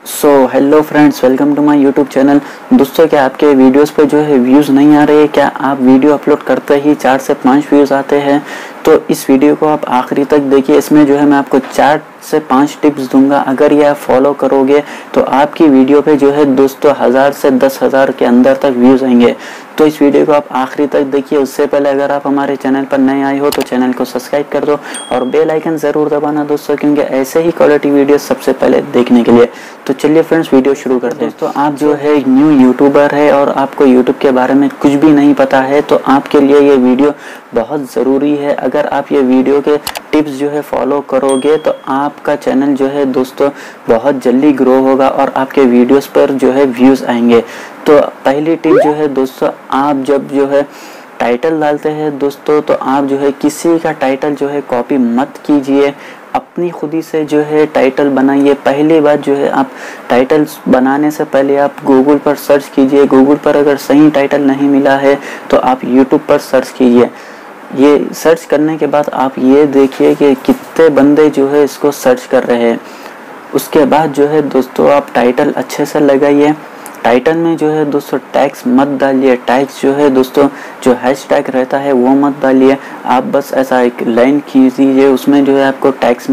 Hello friends, welcome to my YouTube channel. दोस्तों, क्या आपके वीडियोस पे जो है व्यूज़ नहीं आ रहे हैं? क्या आप वीडियो अपलोड करते ही 4 से 5 व्यूज़ आते हैं? तो इस वीडियो को आप आखिरी तक देखिए। इसमें जो है मैं आपको 4 से 5 टिप्स दूंगा। अगर ये आप फॉलो करोगे तो आपकी वीडियो पे जो है दोस्तों 1000 से 10,000 के अंदर तक व्यूज़ आएंगे। तो इस वीडियो को आप आखिरी तक देखिए। उससे पहले अगर आप हमारे चैनल पर नए आए हो तो चैनल को सब्सक्राइब कर दो और बेल आइकन ज़रूर दबाना दोस्तों, क्योंकि ऐसे ही क्वालिटी वीडियो सबसे पहले देखने के लिए। तो चलिए फ्रेंड्स, वीडियो शुरू करते हैं। दोस्तों, आप जो है न्यू यूट्यूबर है और आपको यूट्यूब के बारे में कुछ भी नहीं पता है तो आपके लिए ये वीडियो बहुत ज़रूरी है। अगर आप ये वीडियो के टिप्स जो है फॉलो करोगे तो आपका चैनल जो है दोस्तों बहुत जल्दी ग्रो होगा और आपके वीडियोस पर जो है व्यूज़ आएंगे। तो पहली टिप जो है दोस्तों, आप जब जो है टाइटल डालते हैं दोस्तों, तो आप जो है किसी का टाइटल जो है कॉपी मत कीजिए। अपनी खुदी से जो है टाइटल बनाइए। पहली बात जो है, आप टाइटल बनाने से पहले आप गूगल पर सर्च कीजिए। गूगल पर अगर सही टाइटल नहीं मिला है तो आप यूट्यूब पर सर्च कीजिए। ये सर्च करने के बाद आप ये देखिए कि कितने बंदे जो है इसको सर्च कर रहे हैं। उसके बाद जो है दोस्तों, आप टाइटल अच्छे से लगाइए। टाइटल में जो है दोस्तों टैग्स मत डालिए। टैग्स जो है दोस्तों, जो हैशटैग रहता है वो मत डालिए। आप बस ऐसा एक लाइन खींच दीजिए, उसमें जो है आपको टैग्स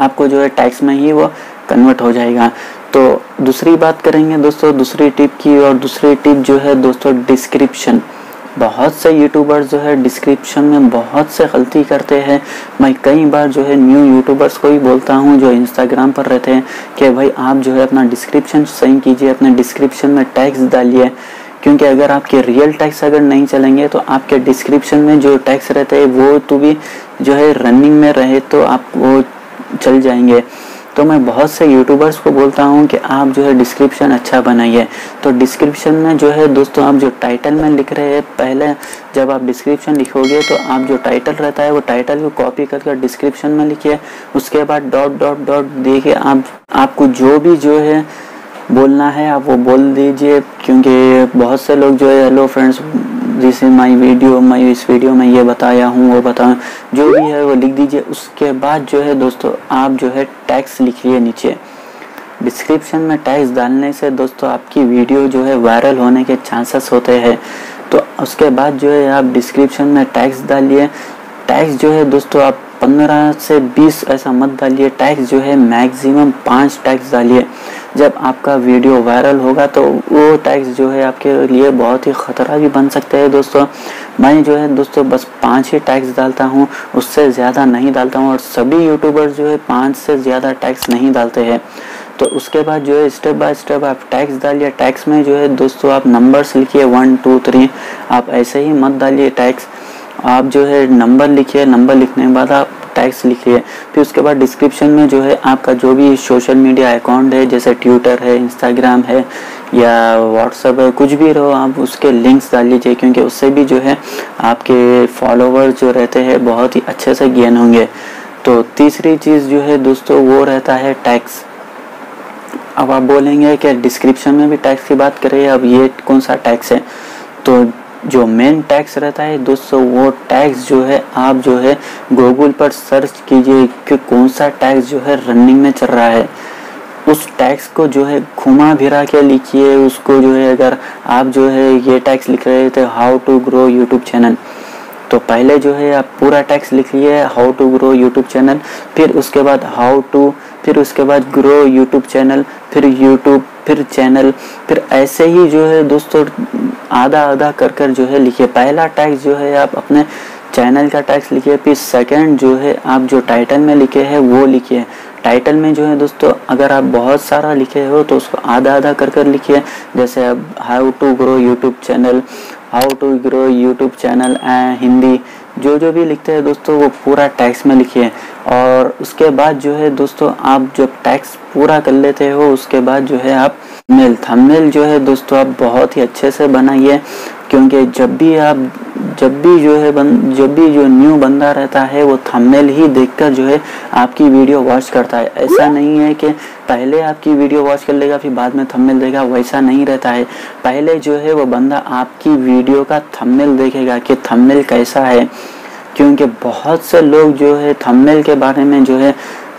में ही वो कन्वर्ट हो जाएगा। तो दूसरी बात करेंगे दोस्तों, दूसरी टिप की। और दूसरी टिप जो है दोस्तों, डिस्क्रिप्शन। बहुत से यूट्यूबर्स जो है डिस्क्रिप्शन में बहुत से गलती करते हैं। मैं कई बार जो है न्यू यूट्यूबर्स को ही बोलता हूं जो इंस्टाग्राम पर रहते हैं कि भाई आप जो है अपना डिस्क्रिप्शन सही कीजिए, अपने डिस्क्रिप्शन में टैग्स डालिए। क्योंकि अगर आपके रियल टैग्स अगर नहीं चलेंगे तो आपके डिस्क्रिप्शन में जो टैग्स रहते हैं वो तो भी जो है रनिंग में रहे तो आप वो चल जाएंगे। तो मैं बहुत से यूट्यूबर्स को बोलता हूं कि आप जो है डिस्क्रिप्शन अच्छा बनाइए। तो डिस्क्रिप्शन में जो है दोस्तों, आप जो टाइटल में लिख रहे हैं, पहले जब आप डिस्क्रिप्शन लिखोगे तो आप जो टाइटल रहता है वो टाइटल को कॉपी करके डिस्क्रिप्शन में लिखिए। उसके बाद डॉट डॉट डॉट देखिए। आपको जो भी जो है बोलना है आप वो बोल दीजिए। क्योंकि बहुत से लोग जो है hello friends, this is my video, मैं इस वीडियो में ये बताया हूँ वो बताऊँ, जो भी है वो लिख दीजिए। उसके बाद जो है दोस्तों, आप जो है टैग्स लिखिए नीचे। डिस्क्रिप्शन में टैग्स डालने से दोस्तों आपकी वीडियो जो है वायरल होने के चांसेस होते हैं। तो उसके बाद जो है आप डिस्क्रिप्शन में टैग्स डालिए। टैग्स जो है दोस्तों, आप 15 से 20 ऐसा मत डालिए। टैग्स जो है मैक्सिमम 5 टैग्स डालिए। जब आपका वीडियो वायरल होगा तो वो टैग्स जो है आपके लिए बहुत ही ख़तरा भी बन सकते हैं दोस्तों। मैं जो है दोस्तों बस 5 ही टैग्स डालता हूँ, उससे ज़्यादा नहीं डालता हूँ। और सभी यूट्यूबर्स जो है 5 से ज़्यादा टैग्स नहीं डालते हैं। तो उसके बाद जो है स्टेप बाय स्टेप आप टैग्स डालिए। टैग्स में जो है दोस्तों आप नंबर्स लिखिए 1 2 3। आप ऐसे ही मत डालिए टैग्स, आप जो है नंबर लिखिए। नंबर लिखने के बाद आप टैग्स लिखिए। फिर उसके बाद डिस्क्रिप्शन में जो है आपका जो भी सोशल मीडिया अकाउंट है, जैसे ट्विटर है, इंस्टाग्राम है या व्हाट्सएप है, कुछ भी रहो, आप उसके लिंक्स डाल लीजिए। क्योंकि उससे भी जो है आपके फॉलोवर्स जो रहते हैं बहुत ही अच्छे से गेन होंगे। तो तीसरी चीज़ जो है दोस्तों वो रहता है टैग्स। अब आप बोलेंगे कि डिस्क्रिप्शन में भी टैग्स की बात करें, अब ये कौन सा टैग्स है? तो जो मेन टैग्स रहता है दोस्तों, वो टैग्स जो है आप जो है गूगल पर सर्च कीजिए कि कौन सा टैग्स जो है रनिंग में चल रहा है। उस टैग्स को जो है घुमा फिरा के लिखिए। उसको जो है, अगर आप जो है ये टैग्स लिख रहे थे how to grow YouTube channel, तो पहले जो है आप पूरा टैक्स लिख लिए how to grow YouTube channel. फिर उसके बाद हाउ टू, फिर उसके बाद ग्रो यूट्यूब चैनल, फिर यूट्यूब, फिर चैनल, फिर ऐसे ही जो है दोस्तों आधा आधा कर कर जो है लिखिए। पहला टैक्स जो है आप अपने चैनल का टैक्स लिखिए। फिर सेकंड जो है आप जो टाइटल में लिखे हैं वो लिखिए। टाइटल में जो है दोस्तों अगर आप बहुत सारा लिखे हो तो उसको आधा आधा कर कर लिखिए। जैसे अब how to grow YouTube channel, how to grow YouTube channel Hindi, जो भी लिखते हैं दोस्तों वो पूरा टैक्स में लिखिए। और उसके बाद जो है दोस्तों, आप जब टैक्स पूरा कर लेते हो उसके बाद जो है आप थंबनेल जो है दोस्तों आप बहुत ही अच्छे से बनाइए। क्योंकि जब भी जो न्यू बंदा रहता है वो थंबनेल ही देखकर जो है आपकी वीडियो वॉच करता है। ऐसा नहीं है कि पहले आपकी वीडियो वॉच कर लेगा फिर बाद में थंबनेल देगा, वैसा नहीं रहता है। पहले जो है वो बंदा आपकी वीडियो का थंबनेल देखेगा कि थंबनेल कैसा है। क्योंकि बहुत से लोग जो है थंबनेल के बारे में जो है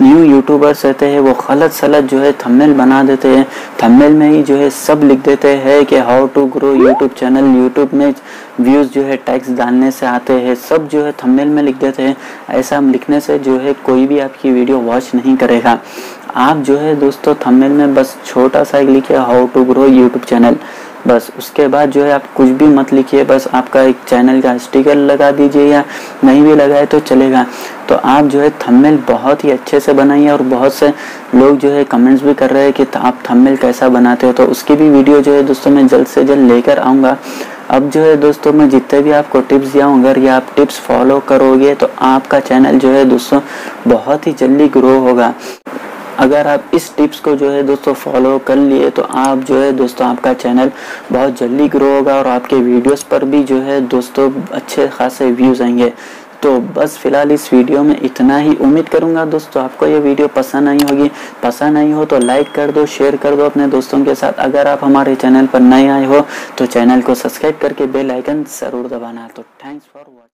न्यू यूट्यूबर्स रहते हैं वो गलत सलत जो है थंबनेल बना देते हैं। थंबनेल में ही जो है सब लिख देते हैं कि how to grow YouTube channel, YouTube में व्यूज़ जो है टैक्स डालने से आते हैं, सब जो है थंबनेल में लिख देते हैं। ऐसा लिखने से जो है कोई भी आपकी वीडियो वॉच नहीं करेगा। आप जो है दोस्तों थंबनेल में बस छोटा सा लिखिए how to grow YouTube channel, बस उसके बाद जो है आप कुछ भी मत लिखिए, बस आपका एक चैनल का स्टिकर लगा दीजिए या नहीं भी लगाए तो चलेगा। तो आप जो है थंबनेल बहुत ही अच्छे से बनाइए। और बहुत से लोग जो है कमेंट्स भी कर रहे हैं कि आप थंबनेल कैसा बनाते हो, तो उसकी भी वीडियो जो है दोस्तों मैं जल्द से जल्द लेकर आऊँगा। अब जो है दोस्तों मैं जितने भी आपको टिप्स दिया हूँ, अगर ये आप टिप्स फॉलो करोगे तो आपका चैनल जो है दोस्तों बहुत ही जल्दी ग्रो होगा। अगर आप इस टिप्स को जो है दोस्तों फॉलो कर लिए तो आप जो है दोस्तों आपका चैनल बहुत जल्दी ग्रो होगा और आपके वीडियोस पर भी जो है दोस्तों अच्छे खासे व्यूज़ आएंगे। तो बस फिलहाल इस वीडियो में इतना ही। उम्मीद करूंगा दोस्तों आपको ये वीडियो पसंद आई होगी। पसंद आई हो तो लाइक कर दो, शेयर कर दो अपने दोस्तों के साथ। अगर आप हमारे चैनल पर नए आए हो तो चैनल को सब्सक्राइब करके बेल आइकन ज़रूर दबाना। तो थैंक्स फॉर वॉचिंग।